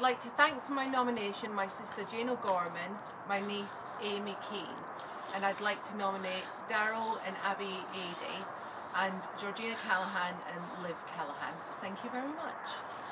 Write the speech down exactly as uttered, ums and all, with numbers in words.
like to thank for my nomination my sister Jane O'Gorman, my niece Amy Keane, and I'd like to nominate Daryl and Abby Ady, and Georgina Callahan and Liv Callahan. Thank you very much.